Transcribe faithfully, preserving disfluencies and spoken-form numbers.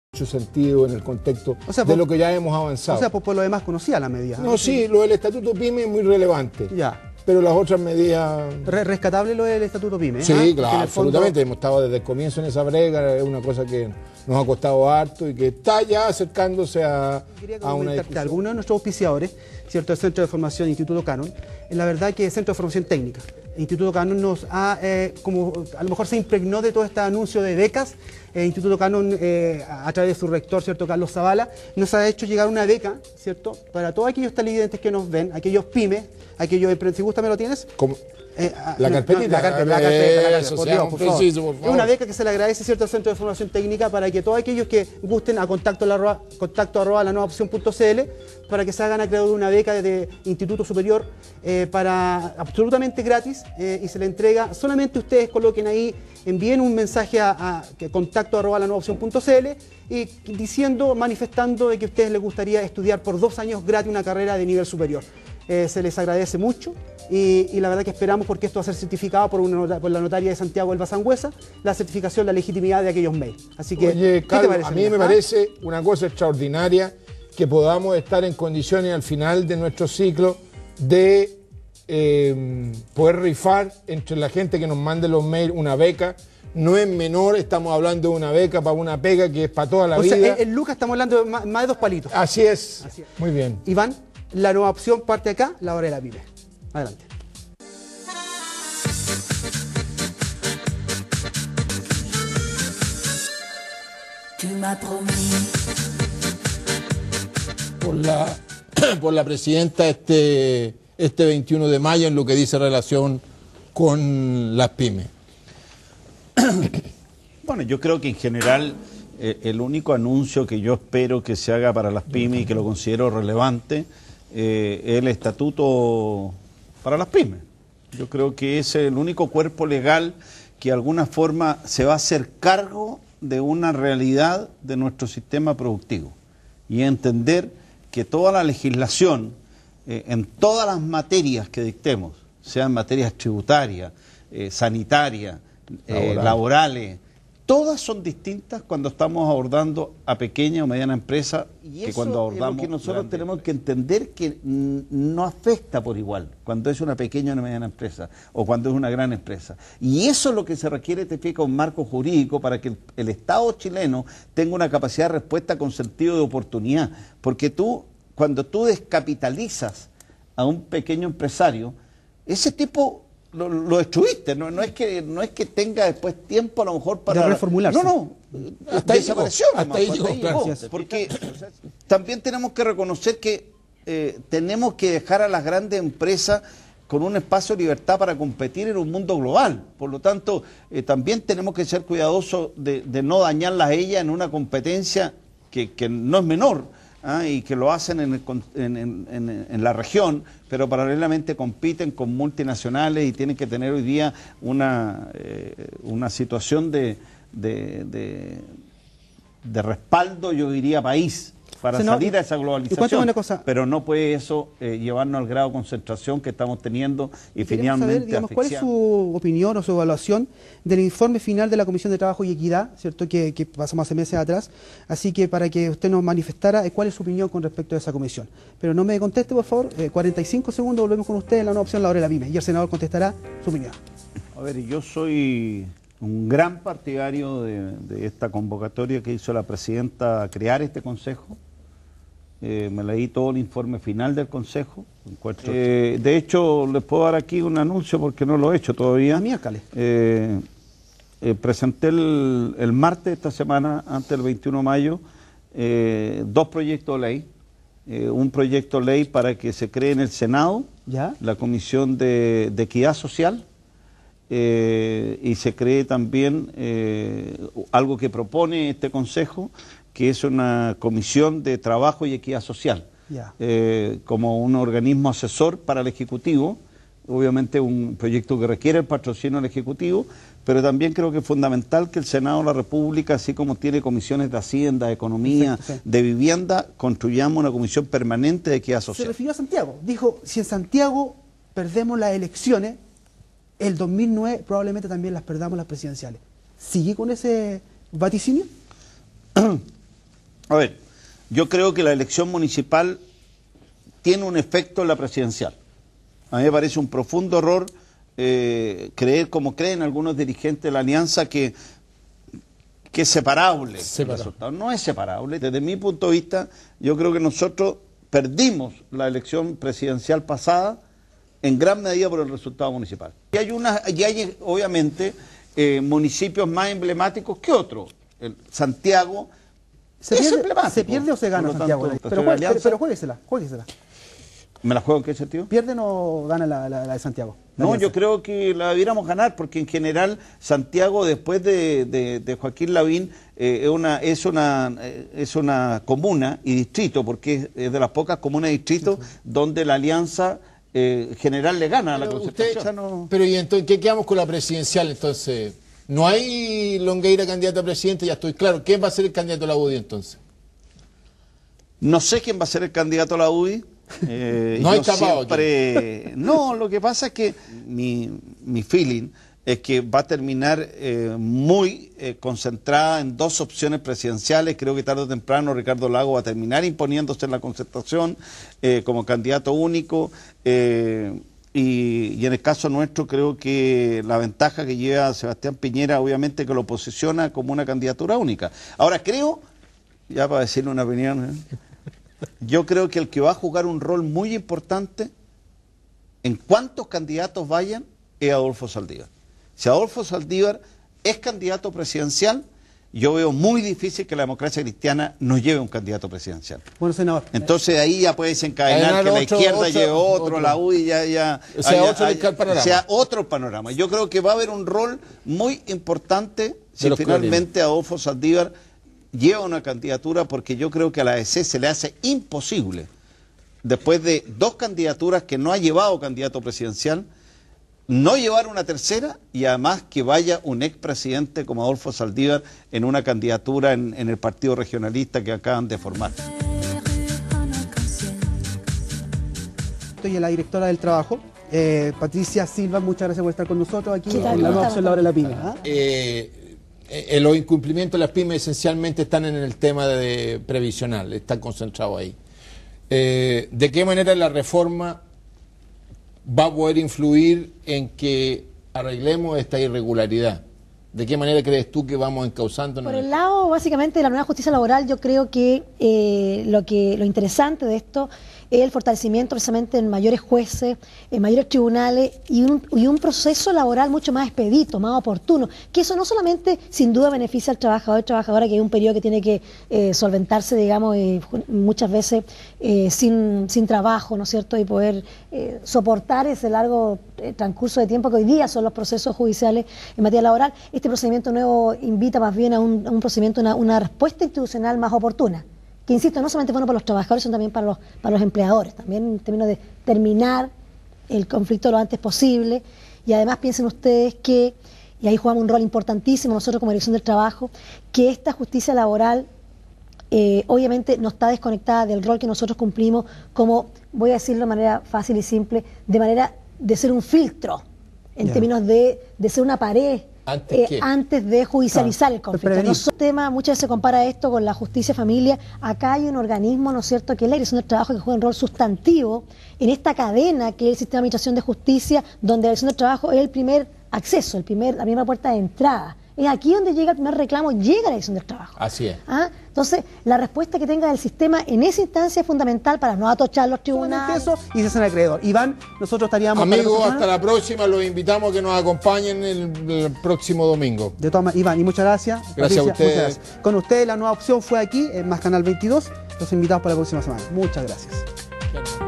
mucho sentido en el contexto o sea, de por, lo que ya hemos avanzado. O sea, por, por lo demás conocía la medida. No, sí, sí, lo del Estatuto PYME es muy relevante. Ya. Pero las otras medidas... Re rescatable lo del Estatuto PYME. Sí, ¿eh? claro, absolutamente. Fondo... Hemos estado desde el comienzo en esa brega, es una cosa que nos ha costado harto y que está ya acercándose a, a una discusión. Algunos de nuestros auspiciadores, ¿cierto? El Centro de Formación Instituto Canon, la verdad que es Centro de Formación Técnica. El Instituto Canon nos ha, eh, como a lo mejor se impregnó de todo este anuncio de becas. El Instituto Canon, eh, a través de su rector, ¿cierto? Carlos Zavala, nos ha hecho llegar una beca, ¿cierto? Para todos aquellos televidentes que nos ven, aquellos pymes, aquellos emprendedores. Si gusta, ¿me lo tienes? ¿Cómo? Eh, la, no, carpetita, no, la carpeta, la carpeta, la carpeta, por Dios, por favor. Preciso, por favor. Es una beca que se le agradece, ¿cierto?, al Centro de Formación Técnica para que todos aquellos que gusten a contacto, la, contacto arroba la nueva opción punto cl para que se hagan acreedor de una beca de Instituto Superior eh, para absolutamente gratis eh, y se le entrega, solamente ustedes coloquen ahí, envíen un mensaje a, a, a contacto arroba la nueva opción punto cl y diciendo, manifestando de que a ustedes les gustaría estudiar por dos años gratis una carrera de nivel superior. Eh, se les agradece mucho y, y la verdad que esperamos, porque esto va a ser certificado por, una, por la notaria de Santiago Elba Sangüesa, la certificación, la legitimidad de aquellos mails. Así que, oye, Carlos, parece, a mí me ¿Ah? parece una cosa extraordinaria que podamos estar en condiciones al final de nuestro ciclo de eh, poder rifar entre la gente que nos mande los mails una beca. No es menor, estamos hablando de una beca para una pega que es para toda la o vida. O sea, en Lucas estamos hablando de más, más de dos palitos. Así es. Así es. Muy bien. Iván, la nueva opción parte acá, la hora de la pyme. Adelante. Por la, por la presidenta este, este veintiuno de mayo en lo que dice relación con las pymes. Bueno, yo creo que en general eh, el único anuncio que yo espero que se haga para las pymes y que lo considero relevante eh, es el estatuto para las pymes. Yo creo que es el único cuerpo legal que de alguna forma se va a hacer cargo de una realidad de nuestro sistema productivo y entender que toda la legislación eh, en todas las materias que dictemos, sean materias tributarias, eh, sanitarias, eh, Laboral. laborales, todas son distintas cuando estamos abordando a pequeña o mediana empresa y que cuando abordamos. Es lo que nosotros tenemos que entender que no afecta por igual cuando es una pequeña o una mediana empresa o cuando es una gran empresa. Y eso es lo que se requiere, te fija, un marco jurídico para que el, el Estado chileno tenga una capacidad de respuesta con sentido de oportunidad. Porque tú, cuando tú descapitalizas a un pequeño empresario, ese tipo Lo, lo destruiste, no, no, es que, no es que tenga después tiempo a lo mejor para... De reformularse. No, no, hasta desapareció. Ahí hasta ahí llegó, llegó, porque también tenemos que reconocer que eh, tenemos que dejar a las grandes empresas con un espacio de libertad para competir en un mundo global. Por lo tanto, eh, también tenemos que ser cuidadosos de, de no dañarlas a ellas en una competencia que, que no es menor. Ah, y que lo hacen en, el, en, en, en la región, pero paralelamente compiten con multinacionales y tienen que tener hoy día una, eh, una situación de, de, de, de respaldo, yo diría, país, para Senador, salir a esa globalización, una cosa. pero no puede eso eh, llevarnos al grado de concentración que estamos teniendo y, y finalmente saber, digamos, ¿cuál es su opinión o su evaluación del informe final de la Comisión de Trabajo y Equidad, cierto, que, que pasamos hace meses atrás? Así que para que usted nos manifestara eh, cuál es su opinión con respecto a esa comisión. Pero no me conteste, por favor, eh, cuarenta y cinco segundos, volvemos con usted en la nueva opción, la hora de la pyme, y el senador contestará su opinión. A ver, yo soy un gran partidario de, de esta convocatoria que hizo la presidenta a crear este consejo. Eh, me leí todo el informe final del Consejo. Eh, de hecho, les puedo dar aquí un anuncio porque no lo he hecho todavía. A mí, Alcalde. Eh, eh, presenté el, el martes de esta semana, antes del veintiuno de mayo, eh, dos proyectos de ley. Eh, un proyecto de ley para que se cree en el Senado ¿Ya? la Comisión de, de Equidad Social eh, y se cree también eh, algo que propone este Consejo, que es una comisión de trabajo y equidad social, yeah. eh, como un organismo asesor para el Ejecutivo, obviamente un proyecto que requiere el patrocinio del Ejecutivo, pero también creo que es fundamental que el Senado de la República, así como tiene comisiones de Hacienda, de Economía, Exacto, sí. de Vivienda, construyamos una comisión permanente de equidad social. Se refirió a Santiago, dijo, si en Santiago perdemos las elecciones, el dos mil nueve probablemente también las perdamos las presidenciales. ¿Sigue con ese vaticinio? A ver, yo creo que la elección municipal tiene un efecto en la presidencial. A mí me parece un profundo error eh, creer, como creen algunos dirigentes de la Alianza, que, que es separable el resultado. No es separable. Desde mi punto de vista, yo creo que nosotros perdimos la elección presidencial pasada en gran medida por el resultado municipal. Y hay, una, y hay obviamente, eh, municipios más emblemáticos que otros. El Santiago ¿Se es pierde, emblemático. ¿Se pierde o se gana Santiago? Tanto, pero, juegue, pero, pero juéguesela, juéguesela. ¿Me la juego en qué sentido? ¿Pierden o gana la, la, la de Santiago? La no, alianza. yo creo que la debiéramos ganar, porque en general Santiago, después de, de, de Joaquín Lavín, eh, es, una, es, una, eh, es una comuna y distrito, porque es de las pocas comunas y distritos sí, sí. donde la alianza eh, general le gana a la Concertación. Usted, no... Pero ¿y entonces qué quedamos con la presidencial entonces? ¿No hay Longueira candidato a presidente? Ya estoy claro. ¿Quién va a ser el candidato a la U D I entonces? No sé quién va a ser el candidato a la U D I. Eh, no hay tapado siempre... No, lo que pasa es que mi, mi feeling es que va a terminar eh, muy eh, concentrada en dos opciones presidenciales. Creo que tarde o temprano Ricardo Lagos va a terminar imponiéndose en la Concertación eh, como candidato único. Eh, y, y en el caso nuestro creo que la ventaja que lleva Sebastián Piñera, obviamente que lo posiciona como una candidatura única. Ahora creo, ya para decirle una opinión... ¿eh? Yo creo que el que va a jugar un rol muy importante en cuántos candidatos vayan es Adolfo Saldívar. Si Adolfo Saldívar es candidato presidencial, yo veo muy difícil que la democracia cristiana nos lleve un candidato presidencial. Bueno, senador. Entonces ahí ya puede desencadenar que la otro, izquierda otro, lleve otro, otro, la U D I ya... ya o sea, haya, otro, haya, panorama. sea otro panorama. Yo creo que va a haber un rol muy importante si finalmente Adolfo Saldívar lleva una candidatura, porque yo creo que a la A D C se le hace imposible, después de dos candidaturas que no ha llevado candidato presidencial, no llevar una tercera y además que vaya un expresidente como Adolfo Saldívar en una candidatura en, en el partido regionalista que acaban de formar. Soy la directora del trabajo, eh, Patricia Silva, muchas gracias por estar con nosotros aquí ¿Qué tal? en la nueva opción Laboral de la Pyme. ¿Ah? Eh, Eh, los incumplimientos de las pymes esencialmente están en el tema de previsional, están concentrados ahí. Eh, ¿De qué manera la reforma va a poder influir en que arreglemos esta irregularidad? ¿De qué manera crees tú que vamos encauzándonos? Por el lado, básicamente, de la nueva justicia laboral, yo creo que, eh, lo que lo interesante de esto es el fortalecimiento precisamente en mayores jueces, en mayores tribunales y un, y un proceso laboral mucho más expedito, más oportuno, que eso no solamente sin duda beneficia al trabajador y trabajadora, que hay un periodo que tiene que eh, solventarse, digamos, eh, muchas veces eh, sin, sin trabajo, ¿no es cierto?, y poder eh, soportar ese largo eh, transcurso de tiempo que hoy día son los procesos judiciales en materia laboral. Este procedimiento nuevo invita más bien a un, a un procedimiento, una, una respuesta institucional más oportuna, que insisto, no solamente es bueno para los trabajadores, sino también para los, para los empleadores, también en términos de terminar el conflicto lo antes posible. Y además piensen ustedes que, y ahí jugamos un rol importantísimo nosotros como Dirección del Trabajo, que esta justicia laboral eh, obviamente no está desconectada del rol que nosotros cumplimos como, voy a decirlo de manera fácil y simple, de manera de ser un filtro, en yeah. términos de, de ser una pared, ¿Antes, eh, antes de judicializar claro, el conflicto. No es un tema, muchas veces se compara esto con la justicia familia. Acá hay un organismo, ¿no es cierto?, que es la Dirección del Trabajo, que juega un rol sustantivo en esta cadena que es el sistema de administración de justicia, donde la Dirección del Trabajo es el primer acceso, el primer, la primera puerta de entrada. Es aquí donde llega el primer reclamo, llega la Dirección del Trabajo. Así es. ¿Ah? Entonces, la respuesta que tenga el sistema en esa instancia es fundamental para no atochar los tribunales. Eso y se hacen acreedor. Iván, nosotros estaríamos... Amigos, hasta la próxima. Los invitamos a que nos acompañen el, el próximo domingo. De todas maneras, Iván, y muchas gracias. Gracias Patricia, a ustedes. Muchas gracias. Con ustedes la nueva opción fue aquí, en Más Canal veintidós. Los invitamos para la próxima semana. Muchas gracias. Claro.